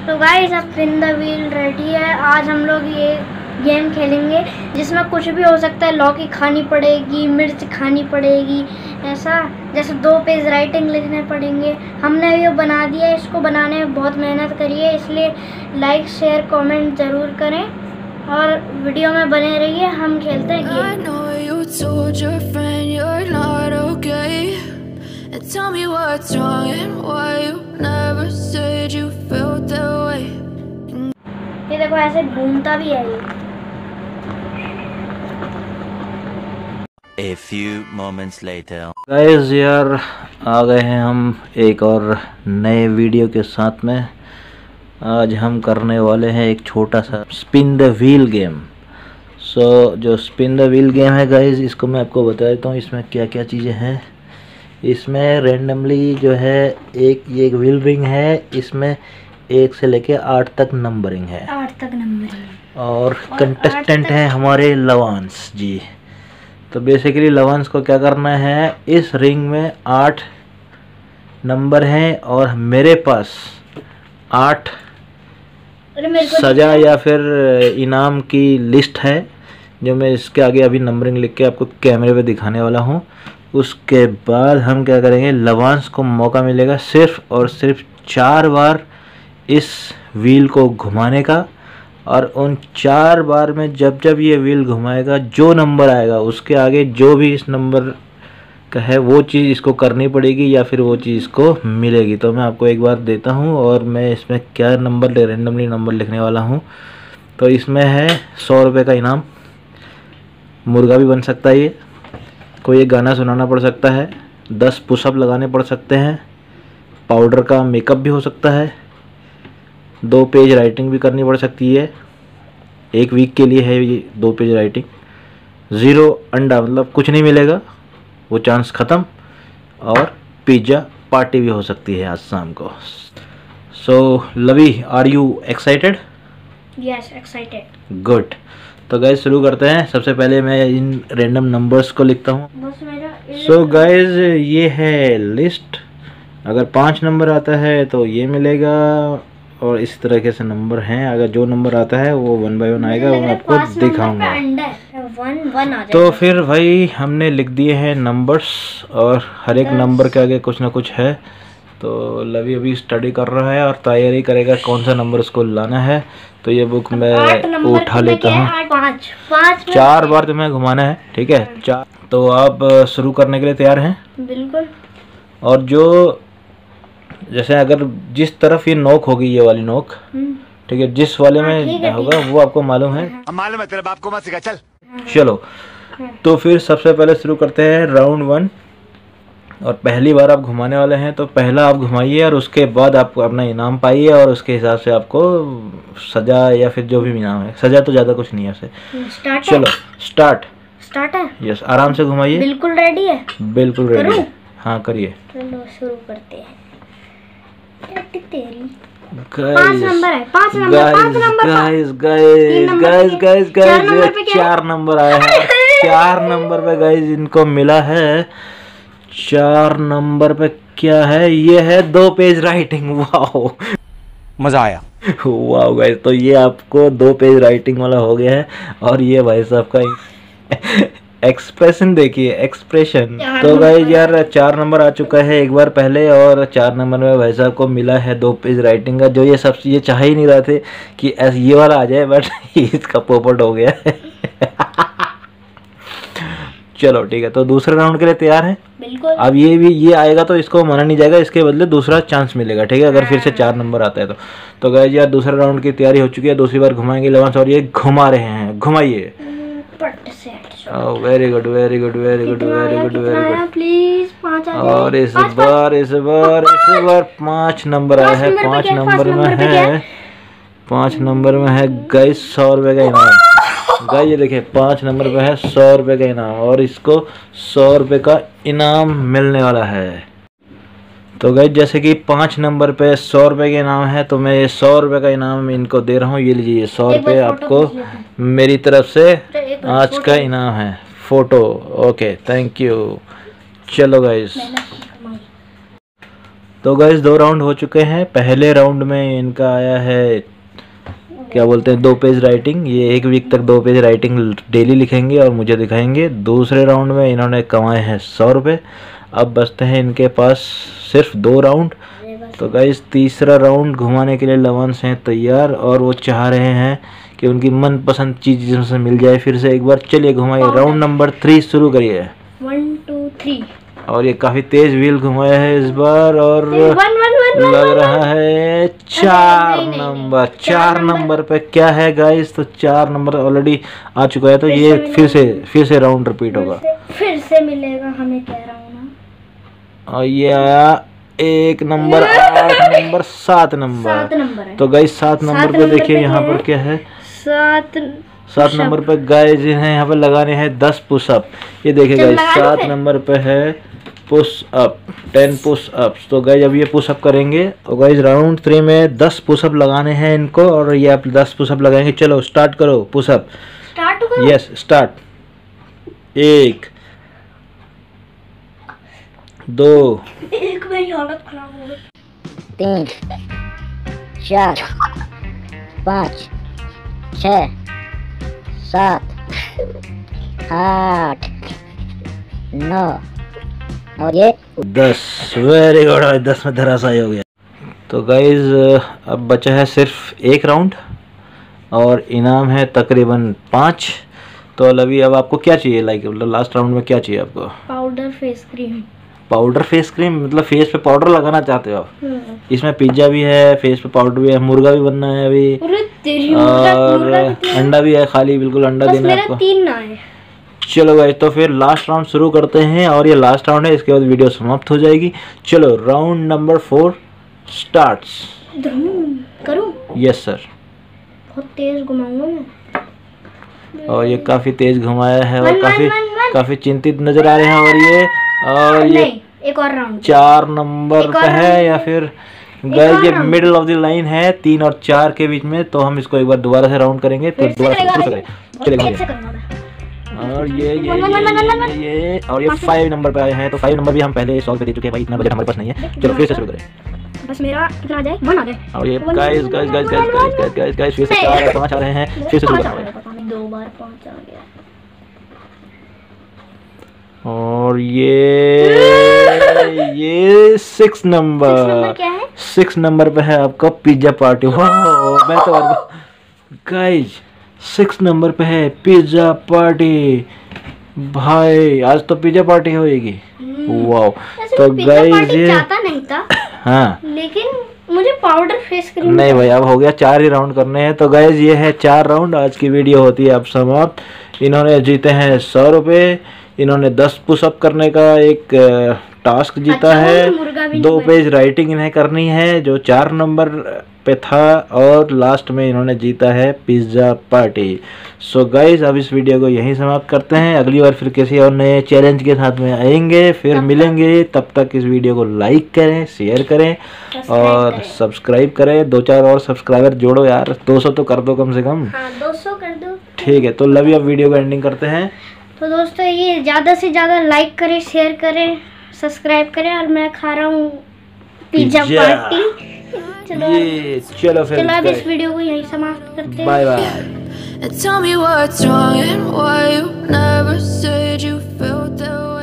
तो गाइस अब spin the wheel ready है। आज हम लोग ये गेम खेलेंगे जिसमें कुछ भी हो सकता है। लौकी खानी पड़ेगी, मिर्च खानी पड़ेगी, ऐसा जैसे 2 पेज राइटिंग लिखने पड़ेंगे। हमने ये बना दिया है, इसको बनाने में बहुत मेहनत करी है, इसलिए लाइक शेयर कमेंट ज़रूर करें और वीडियो में बने रहिए। हम खेलते हैं game. Tell me what's wrong and why you never said you felt that way. ये देखो ऐसे घूमता भी है ये। A few moments later. Guys यार आ गए हैं हम एक और नए वीडियो के साथ में। आज हम करने वाले हैं एक छोटा सा स्पिन द व्हील गेम। जो स्पिन द व्हील गेम है गाइस, इसको मैं आपको बता देता हूँ इसमें क्या क्या चीज़ें हैं। इसमें रेंडमली जो है एक व्हील रिंग है, इसमें 1 से लेके 8 तक नंबरिंग है। 8 तक नंबरिंग और कंटेस्टेंट हैं हमारे लवांस जी। तो बेसिकली लवांस को क्या करना है, इस रिंग में 8 नंबर हैं और मेरे पास 8 सजा या फिर इनाम की लिस्ट है, जो मैं इसके आगे अभी नंबरिंग लिख के आपको कैमरे पे दिखाने वाला हूँ। उसके बाद हम क्या करेंगे, लवांस को मौका मिलेगा सिर्फ और सिर्फ 4 बार इस व्हील को घुमाने का, और उन 4 बार में जब जब ये व्हील घुमाएगा जो नंबर आएगा उसके आगे जो भी इस नंबर का है वो चीज़ इसको करनी पड़ेगी या फिर वो चीज़ इसको मिलेगी। तो मैं आपको एक बार देता हूँ और मैं इसमें क्या नंबर रेंडमली नंबर लिखने वाला हूँ। तो इसमें है 100 रुपये का इनाम, मुर्गा भी बन सकता है, ये कोई एक गाना सुनाना पड़ सकता है, 10 पुशअप लगाने पड़ सकते हैं, पाउडर का मेकअप भी हो सकता है, 2 पेज राइटिंग भी करनी पड़ सकती है। 1 वीक के लिए है ये 2 पेज राइटिंग। 0 अंडा मतलब कुछ नहीं मिलेगा, वो चांस ख़त्म। और पिज़्ज़ा पार्टी भी हो सकती है आज शाम को। So Lovey, are you excited? Yes, excited. Good. तो गाइज शुरू करते हैं। सबसे पहले मैं इन रैंडम नंबर्स को लिखता हूँ। सो गाइज ये है लिस्ट। अगर 5 नंबर आता है तो ये मिलेगा, और इस तरीके से नंबर हैं। अगर जो नंबर आता है वो 1 बाय 1 आएगा, वो मैं आपको दिखाऊंगा। तो फिर भाई हमने लिख दिए हैं नंबर्स, और हर एक नंबर के आगे कुछ ना कुछ है। तो लवी अभी स्टडी कर रहा है और तैयारी करेगा कौन सा नंबर उसको लाना है। तो ये बुक मैं उठा लेता हूँ। 4 बार तुम्हें घुमाना है, ठीक है? 4। तो आप शुरू करने के लिए तैयार हैं? बिल्कुल। और जो जैसे अगर जिस तरफ ये नोक होगी, ये वाली नोक, ठीक है, जिस वाले में होगा वो आपको मालूम है। मालूम है, तेरे बाप को मत सिखा। चल चलो, तो फिर सबसे पहले शुरू करते हैं राउंड 1। और पहली बार आप घुमाने वाले हैं तो पहला आप घुमाइए और उसके बाद आप अपना इनाम पाइए, और उसके हिसाब से आपको सजा या फिर जो भी इनाम है। सजा तो ज़्यादा कुछ नहीं है ऐसे। चलो स्टार्ट है। यस, आराम से घुमाइए। बिल्कुल रेडी है? बिल्कुल रेडी है। हाँ करिए। चलो शुरू करते हैं। तेरी 5 नंबर है। 4 नंबर आया है। 4 नंबर पे गाइस इनको मिला है। 4 नंबर पे क्या है? ये है 2 पेज राइटिंग। वाओ, मजा आया। वाओ गाइस, तो ये आपको 2 पेज राइटिंग वाला हो गया है। और ये भाई साहब का एक्सप्रेशन देखिए, एक्सप्रेशन। तो गाइस यार 4 नंबर आ चुका है एक बार पहले, और 4 नंबर में भाई साहब को मिला है 2 पेज राइटिंग का, जो ये सब ये चाह ही नहीं रहे थे कि ये वाला आ जाए, बट इसका पोपट हो गया है। चलो ठीक है, तो दूसरे राउंड के लिए तैयार हैं? बिल्कुल। अब ये आएगा तो इसको माना नहीं जाएगा, इसके बदले दूसरा चांस मिलेगा, ठीक है? अगर फिर से 4 नंबर आता है तो गाइस यार दूसरे राउंड की तैयारी हो चुकी है। दूसरी बार घुमाएंगे लवांस, और ये घुमा रहे हैं। घुमाइए। Very good, very good, very good, very good, very good. Please 5 आ जाए। और इस बार 5 नंबर आया है। 5 नंबर में है, 5 नंबर में है गाइस 100 रुपये का इनाम। गाइस ये देखिए 5 नंबर पे है 100 रुपये का इनाम, और इसको 100 रुपये का इनाम मिलने वाला है। तो गाइस जैसे कि 5 नंबर पे 100 रुपये का इनाम है, तो मैं ये 100 रुपये का इनाम इनको दे रहा हूँ। ये लीजिए 100 रुपये आपको मेरी तरफ से आज का इनाम है। Photo, okay, thank you. चलो गाइस तो गाइस 2 राउंड हो चुके हैं। पहले राउंड में इनका आया है क्या बोलते हैं 2 पेज राइटिंग। ये 1 वीक तक 2 पेज राइटिंग डेली लिखेंगे और मुझे दिखाएंगे। दूसरे राउंड में इन्होंने कमाए हैं 100 रुपये। अब बचते हैं इनके पास सिर्फ 2 राउंड। तो गाइस तीसरा राउंड घुमाने के लिए लवांस हैं तैयार और वो चाह रहे हैं कि उनकी मनपसंद चीज़ जिनसे मिल जाए फिर से एक बार। चलिए घुमाइए। राउंड नंबर 3 शुरू करिए। 1 2 3। और ये काफ़ी तेज व्हील घुमाया है इस बार और लग रहा है 4 नंबर। 4 नंबर पे क्या है गाइस? तो 4 नंबर ऑलरेडी आ चुका है। तो ये फिर से राउंड रिपीट होगा। फिर से मिलेगा हमें, कह रहा हूँ ना। और ये आया 1 नंबर, 8 नंबर, 7 नंबर। तो गाइस 7 नंबर पे देखिए यहाँ पर क्या है। 7 नंबर पे गाइस जिन्हें यहाँ पे लगाने हैं 10 पुशअप। ये देखिए गाइस 7 नंबर पे है पुश अप, 10 पुश अप। तो गाइस अब ये पुशअप करेंगे। और गाइस राउंड 3 में 10 पुशअप लगाने हैं इनको और ये आप 10 पुशअप लगाएंगे। चलो स्टार्ट करो पुशअप। Yes start. 1 2 मेरी हालत खराब हो गई। 3 4 5 6 7 8 9 और ये 10। Very good. 10 में धराशायी हो गया। तो गाइज अब बचा है सिर्फ 1 राउंड और इनाम है तकरीबन 5। तो अभी अब आपको क्या चाहिए? लाइक लास्ट राउंड में क्या चाहिए आपको? Powder face cream. Powder face cream मतलब फेस पे पाउडर लगाना चाहते हो आप? इसमें पिज्जा भी है, फेस पे पाउडर भी है, मुर्गा भी बनना है अभी और अंडा भी है। खाली बिल्कुल अंडा देना है आपको। 3 ना है। चलो गाइस तो फिर लास्ट राउंड शुरू करते हैं और ये लास्ट राउंड है, इसके बाद वीडियो समाप्त हो जाएगी। चलो राउंड नंबर 4 स्टार्ट्स। करूं? Yes sir. बहुत तेज घुमाऊंगा मैं। और ये काफी तेज घुमाया है और काफी चिंतित नजर आ रहे हैं। और ये एक और राउंड 4 नंबर पे है या फिर गाइस ये मिडिल ऑफ द लाइन है 3 और 4 के बीच में। तो हम इसको एक बार दोबारा से राउंड करेंगे फिर दोबारा से शुरू करेंगे। चलेगा। और ये और ये 5 नंबर पे आए हैं। तो 5 नंबर भी हम पहले सॉल्व कर दे चुके हैं भाई, इतना बजट हमारे पास नहीं है। चलो फिर से शुरू करें। बस मेरा कितना आ जाए? 1 आ जाए। और ये गाइस फिर से 4 और 5 आ रहे हैं। फिर से शुरू करें। 2 बार 5 आ गया। और ये 6 नंबर क्या है? 6 नंबर पे है आपका पिज्जा पार्टी। वाह मैं तो गाइस 6 नंबर पे है पिज्जा पार्टी। भाई आज तो पिज्जा पार्टी होएगी। वाह। तो गाइस ये चाहता नहीं था हाँ लेकिन मुझे पाउडर फेस क्रीम नहीं भाई अब हो गया। 4 ही राउंड करने हैं। तो गाइस ये है 4 राउंड। आज की वीडियो होती है अब समाप्त। इन्होंने जीते हैं 100 रुपये। इन्होंने 10 पुशअप करने का एक टास्क जीता है। 2 पेज राइटिंग इन्हें करनी है जो 4 नंबर पे था और लास्ट में इन्होंने जीता है पिज्जा पार्टी। सो गाइस अब इस वीडियो को यहीं समाप्त करते हैं। अगली बार फिर किसी और नए चैलेंज के साथ में आएंगे, फिर मिलेंगे। तब तक इस वीडियो को लाइक करें, शेयर करें और सब्सक्राइब करें। 2-4 और सब्सक्राइबर जोड़ो यार। 200 तो कर दो कम से कम। 200 कर दो। ठीक है तो लव यू। अब वीडियो को एंडिंग करते हैं। तो दोस्तों ये ज़्यादा से ज़्यादा लाइक करें, शेयर करें, सब्सक्राइब करें। और मैं खा रहा हूँ पिज्जा पार्टी। चलो फिर अब इस वीडियो को यहीं समाप्त करते हैं। Bye bye. Tell me what's wrong and why you never said you felt that way.